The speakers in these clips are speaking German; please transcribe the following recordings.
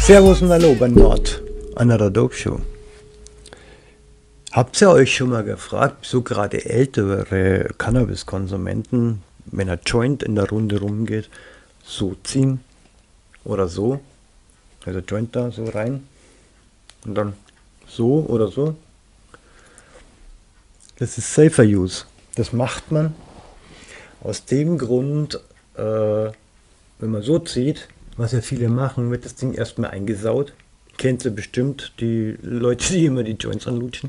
Servus und Hallo bei Nord, Another Dope Show. Habt ihr euch schon mal gefragt, wieso gerade ältere Cannabiskonsumenten, wenn ein Joint in der Runde rumgeht, so ziehen oder so? Also Joint da so rein und dann so oder so? Das ist Safer Use. Das macht man aus dem Grund, wenn man so zieht, was ja viele machen, wird das Ding erstmal eingesaut. Kennt ihr bestimmt, die Leute, die immer die Joints anlutschen.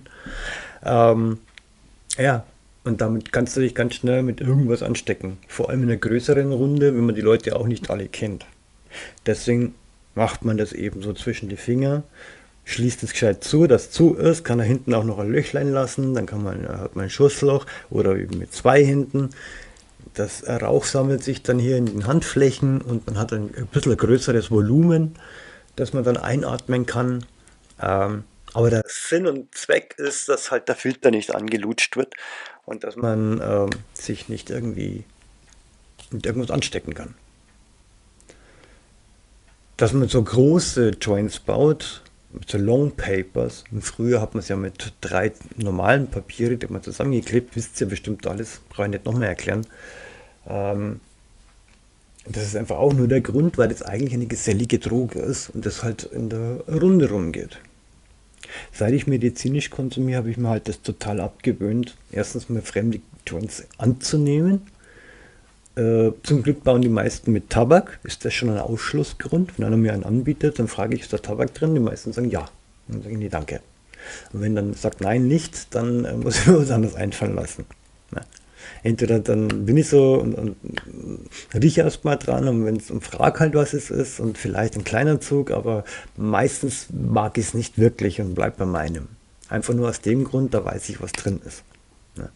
Ja, und damit kannst du dich ganz schnell mit irgendwas anstecken. Vor allem in einer größeren Runde, wenn man die Leute auch nicht alle kennt. Deswegen macht man das eben so zwischen die Finger, schließt es gescheit zu, dass zu ist, kann er hinten auch noch ein Löchlein lassen, dann hat man ein Schussloch oder eben mit zwei hinten. Das Rauch sammelt sich dann hier in den Handflächen und man hat ein bisschen größeres Volumen, das man dann einatmen kann. Aber der Sinn und Zweck ist, dass halt der Filter nicht angelutscht wird und dass man sich nicht irgendwie mit irgendwas anstecken kann. Dass man so große Joints baut, mit so Long Papers, und früher hat man es ja mit 3 normalen Papiere, die man zusammengeklebt, wisst ihr bestimmt alles, brauche ich nicht noch mehr erklären. Das ist einfach auch nur der Grund, weil das eigentlich eine gesellige Droge ist und das halt in der Runde rumgeht. Seit ich medizinisch konsumiere, habe ich mir halt das total abgewöhnt, erstens mal fremde Joints anzunehmen. Zum Glück bauen die meisten mit Tabak. Ist das schon ein Ausschlussgrund? Wenn einer mir einen anbietet, dann frage ich, ist da Tabak drin? Die meisten sagen ja. Dann sage ich, nee, danke. Und wenn dann sagt nein, nicht, dann muss ich mir was anderes einfallen lassen. Ja. Entweder dann bin ich so und rieche erstmal dran und frage halt, was es ist und vielleicht ein kleiner Zug, aber meistens mag ich es nicht wirklich und bleib bei meinem. Einfach nur aus dem Grund, da weiß ich, was drin ist. Ja.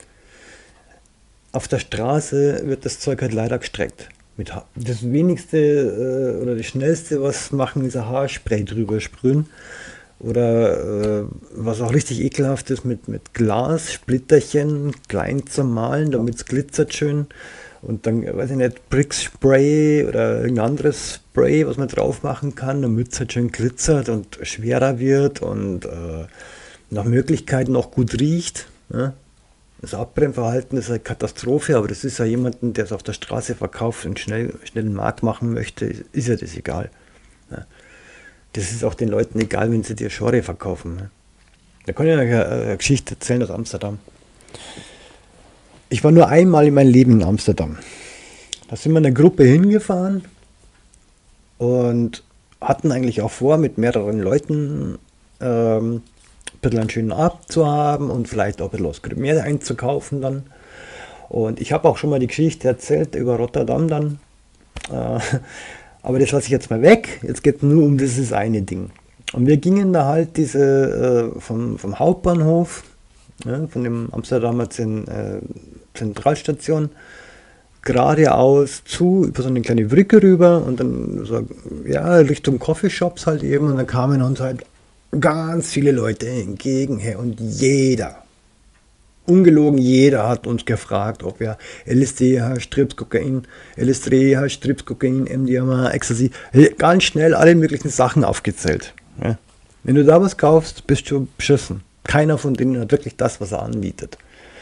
Auf der Straße wird das Zeug halt leider gestreckt. Das wenigste oder das schnellste, was machen, ist ein Haarspray drüber sprühen. Oder was auch richtig ekelhaft ist, mit Glas, Splitterchen klein zermahlen, damit es glitzert schön. Und dann, weiß ich nicht, Brix Spray oder irgendein anderes Spray, was man drauf machen kann, damit es halt schön glitzert und schwerer wird und nach Möglichkeit noch gut riecht. Ja? Das Abbrennverhalten ist eine Katastrophe, aber das ist ja jemanden, der es auf der Straße verkauft und schnell einen Markt machen möchte, ist ja das egal. Ja? Das ist auch den Leuten egal, wenn sie dir Schore verkaufen. Ne? Da kann ich eine Geschichte erzählen aus Amsterdam. Ich war nur einmal in meinem Leben in Amsterdam. Da sind wir in einer Gruppe hingefahren und hatten eigentlich auch vor, mit mehreren Leuten ein bisschen einen schönen Abend zu haben und vielleicht auch ein bisschen was mehr einzukaufen dann. Und ich habe auch schon mal die Geschichte erzählt über Rotterdam dann. Aber das lasse ich jetzt mal weg. Jetzt geht es nur um dieses eine Ding. Und wir gingen da halt vom Hauptbahnhof, ja, von dem Amsterdamer Zentralstation, geradeaus über so eine kleine Brücke rüber und dann so, ja, Richtung Coffeeshops halt eben. Und dann kamen uns halt ganz viele Leute entgegen. Hey, und ungelogen jeder hat uns gefragt, ob wir LSD, Strips, Kokain, LSD, Strips, Kokain, MDMA, Ecstasy, ganz schnell alle möglichen Sachen aufgezählt. Ja. Wenn du da was kaufst, bist du beschissen. Keiner von denen hat wirklich das, was er anbietet.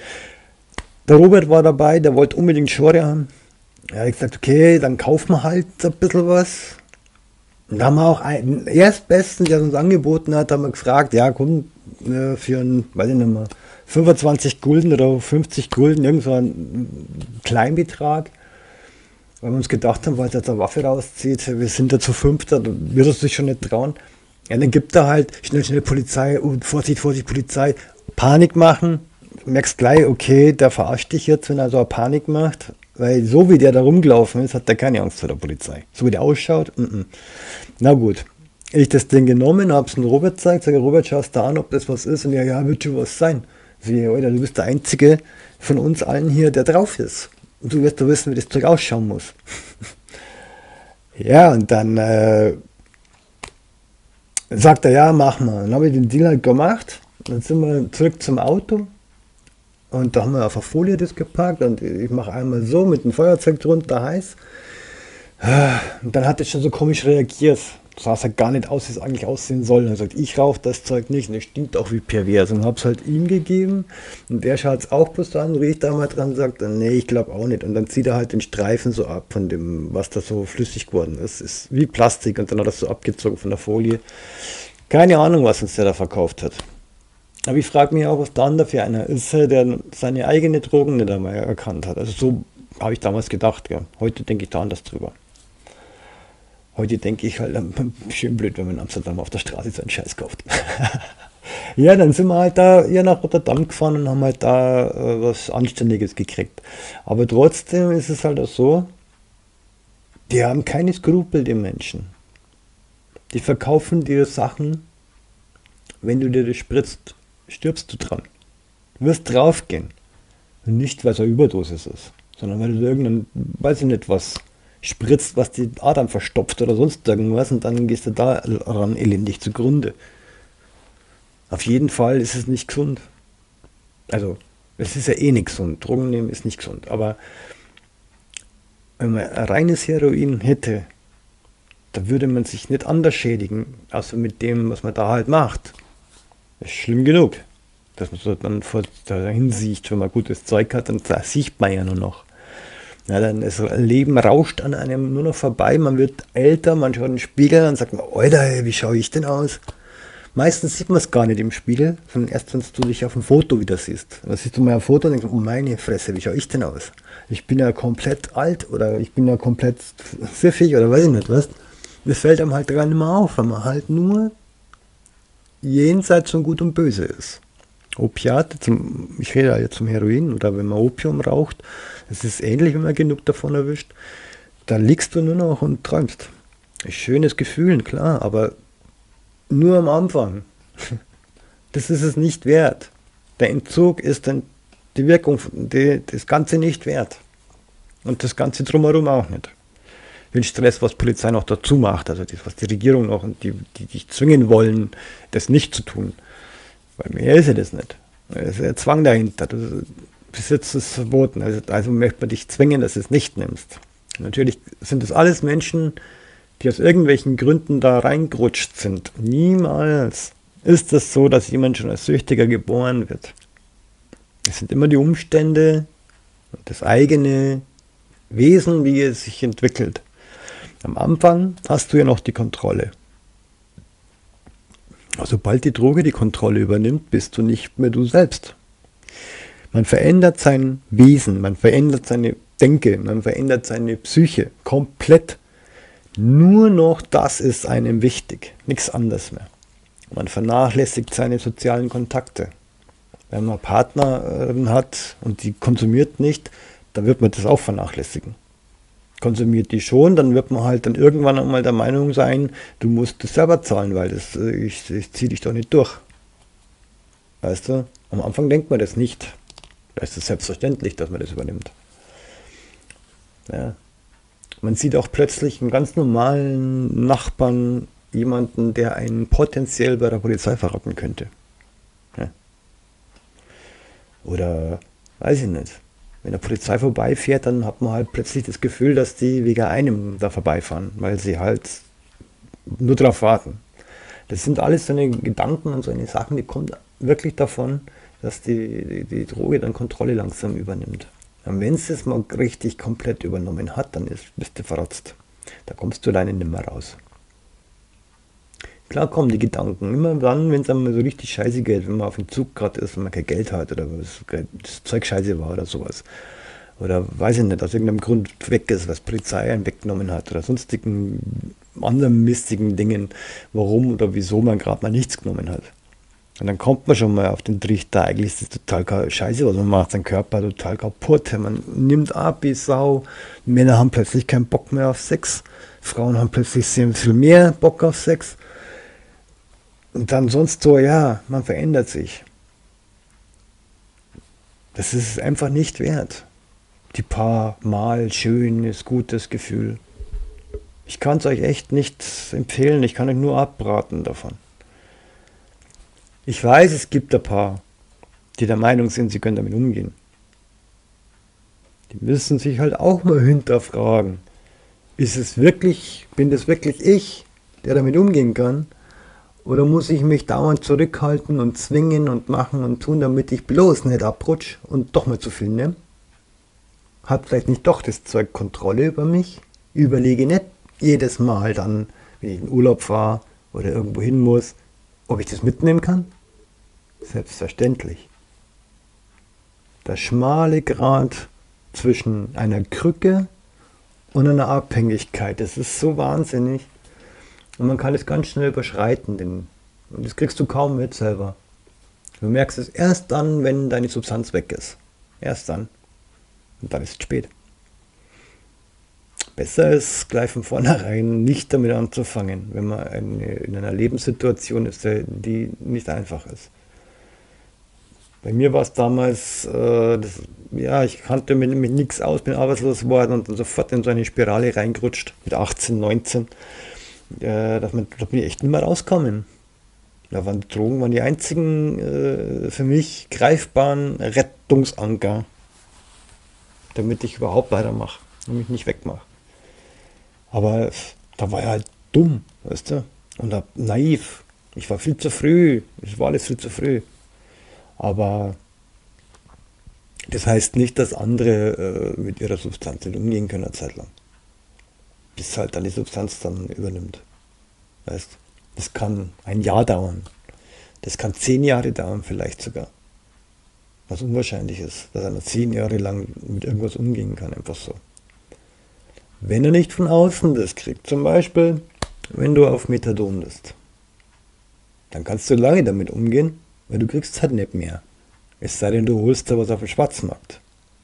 Der Robert war dabei, der wollte unbedingt Schore haben. Er hat gesagt, okay, dann kaufen wir halt ein bisschen was. Und da haben wir auch einen Erstbesten, der uns angeboten hat, haben wir gefragt, ja komm, für einen, weiß ich nicht mehr, 25 Gulden oder 50 Gulden, irgend so ein Kleinbetrag. Weil wir uns gedacht haben, weil er jetzt eine Waffe rauszieht, wir sind da zu fünft, da wird er sich schon nicht trauen. Ja, dann gibt er halt schnell Polizei, Vorsicht, Vorsicht, Polizei, Panik machen. Du merkst gleich, okay, der verarscht dich jetzt, wenn er so eine Panik macht. Weil so wie der da rumgelaufen ist, hat der keine Angst vor der Polizei. So wie der ausschaut, Na gut. Ich das Ding genommen, habe es dem Robert gezeigt, sage, Robert, schaust da an, ob das was ist. Und ja, wird schon was sein. Wie, Alter, du bist der Einzige von uns allen hier, der drauf ist. Und du wirst doch wissen, wie das Zeug ausschauen muss. Ja, und dann sagt er, ja, mach mal. Dann habe ich den Deal halt gemacht. Dann sind wir zurück zum Auto. Und da haben wir auf der Folie das geparkt. Und ich mache einmal so mit dem Feuerzeug drunter heiß. Und dann hat es schon so komisch reagiert. sah es halt gar nicht aus, wie es eigentlich aussehen soll. Und er sagt, ich rauche das Zeug nicht und es stinkt auch wie pervers. Und habe es halt ihm gegeben und der schaut es auch bloß an, riecht da mal dran und sagt, nee, ich glaube auch nicht. Und dann zieht er halt den Streifen so ab von dem, was da so flüssig geworden ist. Ist wie Plastik und dann hat er das so abgezogen von der Folie. Keine Ahnung, was uns der da verkauft hat. Aber ich frage mich auch, was dann da für einer ist, der seine eigene Drogen nicht einmal erkannt hat. Also so habe ich damals gedacht. Ja. Heute denke ich da anders drüber. Heute denke ich halt, schön blöd, wenn man in Amsterdam auf der Straße so einen Scheiß kauft. Ja, dann sind wir halt da hier nach Rotterdam gefahren und haben halt da was Anständiges gekriegt. Aber trotzdem ist es halt auch so, die haben keine Skrupel, die Menschen. Die verkaufen dir Sachen, wenn du dir das spritzt, stirbst du dran. Du wirst draufgehen. Und nicht, weil es eine Überdosis ist, sondern weil du irgendein, weiß ich nicht was, spritzt, was die Adern verstopft oder sonst irgendwas und dann gehst du daran elendig zugrunde. Auf jeden Fall ist es nicht gesund. Also, es ist ja eh nicht gesund. Drogen nehmen ist nicht gesund. Aber wenn man reines Heroin hätte, da würde man sich nicht anders schädigen, außer mit dem, was man da halt macht. Das ist schlimm genug. Dass man so dann vor dahin sieht, wenn man gutes Zeug hat, dann sieht man ja nur noch. Ja, dann das Leben rauscht an einem nur noch vorbei, man wird älter, man schaut in den Spiegel und sagt, Alter, wie schaue ich denn aus? Meistens sieht man es gar nicht im Spiegel, sondern erst, wenn du dich auf dem Foto wieder siehst. Dann siehst du mal ein Foto und denkst, oh meine Fresse, wie schaue ich denn aus? Ich bin ja komplett alt oder ich bin ja komplett pfiffig oder weiß ich nicht was. Das fällt einem halt gar nicht mehr auf, weil man halt nur jenseits von Gut und Böse ist. Opiate, ich rede ja jetzt zum Heroin oder wenn man Opium raucht, das ist ähnlich, wenn man genug davon erwischt, da liegst du nur noch und träumst. Ein schönes Gefühl, klar, aber nur am Anfang. Das ist es nicht wert. Der Entzug ist dann die Wirkung, das Ganze nicht wert. Und das Ganze drumherum auch nicht. Den Stress, was Polizei noch dazu macht, also das, was die Regierung noch und die dich zwingen wollen, das nicht zu tun. Weil mehr ist ja das nicht. Es ist ja Zwang dahinter. Besitz ist verboten. Also möchte man dich zwingen, dass du es nicht nimmst. Natürlich sind das alles Menschen, die aus irgendwelchen Gründen da reingerutscht sind. Niemals ist es so, dass jemand schon als Süchtiger geboren wird. Es sind immer die Umstände und das eigene Wesen, wie es sich entwickelt. Am Anfang hast du ja noch die Kontrolle. Sobald die Droge die Kontrolle übernimmt, bist du nicht mehr du selbst. Man verändert sein Wesen, man verändert seine Denke, man verändert seine Psyche komplett. Nur noch das ist einem wichtig, nichts anderes mehr. Man vernachlässigt seine sozialen Kontakte. Wenn man Partnerin hat und die konsumiert nicht, dann wird man das auch vernachlässigen. Konsumiert die schon, dann wird man halt dann irgendwann einmal der Meinung sein, du musst das selber zahlen, weil ich ziehe dich doch nicht durch. Weißt du? Am Anfang denkt man das nicht. Da ist es selbstverständlich, dass man das übernimmt. Ja. Man sieht auch plötzlich einen ganz normalen Nachbarn, jemanden, der einen potenziell bei der Polizei verraten könnte. Ja. Oder, weiß ich nicht. Wenn der Polizei vorbeifährt, dann hat man halt plötzlich das Gefühl, dass die wegen einem da vorbeifahren, weil sie halt nur darauf warten. Das sind alles so eine Gedanken und so eine Sachen, die kommen wirklich davon, dass die Droge dann Kontrolle langsam übernimmt. Und wenn es das mal richtig komplett übernommen hat, dann bist du verrotzt. Da kommst du alleine nicht mehr raus. Klar kommen die Gedanken, immer dann, wenn es einem so richtig scheiße geht, wenn man auf dem Zug gerade ist und man kein Geld hat oder das Zeug scheiße war oder sowas. Oder weiß ich nicht, aus irgendeinem Grund weg ist, was Polizei einen weggenommen hat oder sonstigen anderen mistigen Dingen, warum oder wieso man gerade mal nichts genommen hat. Und dann kommt man schon mal auf den Trichter, eigentlich ist das total scheiße, was man macht, sein Körper total kaputt, man nimmt ab wie Sau, Männer haben plötzlich keinen Bock mehr auf Sex, Frauen haben plötzlich sehr viel mehr Bock auf Sex. Und dann sonst so, ja, man verändert sich. Das ist einfach nicht wert. Die paar Mal schönes, gutes Gefühl. Ich kann es euch echt nicht empfehlen, ich kann euch nur abraten davon. Ich weiß, es gibt ein paar, die der Meinung sind, sie können damit umgehen. Die müssen sich halt auch mal hinterfragen. Ist es wirklich, bin das wirklich ich? der damit umgehen kann? Oder muss ich mich dauernd zurückhalten und zwingen und machen und tun, damit ich bloß nicht abrutsch und doch mal zu viel nehme? Hat vielleicht nicht doch das Zeug Kontrolle über mich? Überlege nicht jedes Mal dann, wenn ich in Urlaub fahre oder irgendwo hin muss, ob ich das mitnehmen kann? Selbstverständlich. Der schmale Grat zwischen einer Krücke und einer Abhängigkeit, das ist so wahnsinnig. Und man kann es ganz schnell überschreiten, und das kriegst du kaum mit selber. Du merkst es erst dann, wenn deine Substanz weg ist. Erst dann. Und dann ist es spät. Besser ist, gleich von vornherein nicht damit anzufangen, wenn man in einer Lebenssituation ist, die nicht einfach ist. Bei mir war es damals, ich kannte mich nichts aus, bin arbeitslos geworden und dann sofort in so eine Spirale reingerutscht, mit 18, 19. Da bin ich echt nicht mehr rauskommen. Da waren die Drogen die einzigen für mich greifbaren Rettungsanker, damit ich überhaupt weitermache und mich nicht wegmache. Aber da war ich halt dumm, weißt du, und naiv. Ich war viel zu früh, es war alles viel zu früh. Aber das heißt nicht, dass andere mit ihrer Substanz nicht umgehen können eine Zeit lang. Bis halt dann die Substanz dann übernimmt. Weißt, das kann ein Jahr dauern. Das kann 10 Jahre dauern vielleicht sogar. Was unwahrscheinlich ist, dass einer 10 Jahre lang mit irgendwas umgehen kann, einfach so. Wenn er nicht von außen das kriegt, zum Beispiel, wenn du auf Methadon bist, dann kannst du lange damit umgehen, weil du kriegst es halt nicht mehr. Es sei denn, du holst da was auf dem Schwarzmarkt.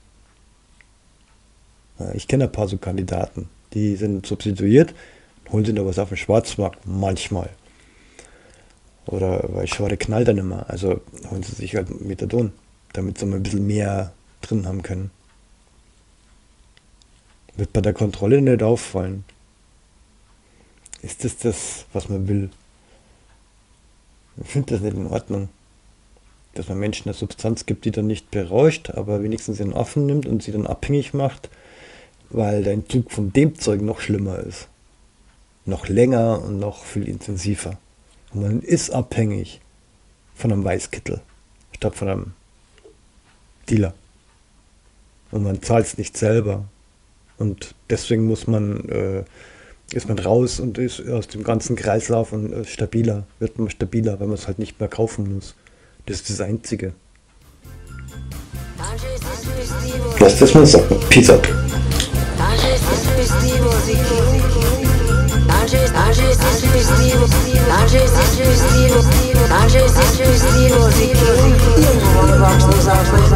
Ja, ich kenne ein paar so Kandidaten, die sind substituiert, holen sich da was auf dem Schwarzmarkt, manchmal. Oder weil Schwere knallt dann immer, also holen sie sich halt Methadon, damit sie mal ein bisschen mehr drin haben können. Wird bei der Kontrolle nicht auffallen. Ist das, was man will? Ich finde das nicht in Ordnung. Dass man Menschen eine Substanz gibt, die dann nicht berauscht, aber wenigstens ihren Affen nimmt und sie dann abhängig macht, weil der Entzug von dem Zeug noch schlimmer ist. Noch länger und noch viel intensiver. Und man ist abhängig von einem Weißkittel, statt von einem Dealer. Und man zahlt es nicht selber. Und deswegen ist man raus und ist aus dem ganzen Kreislauf und wird man stabiler, weil man es halt nicht mehr kaufen muss. Das ist das Einzige. Lass das mal sagen. Peace out. Angelo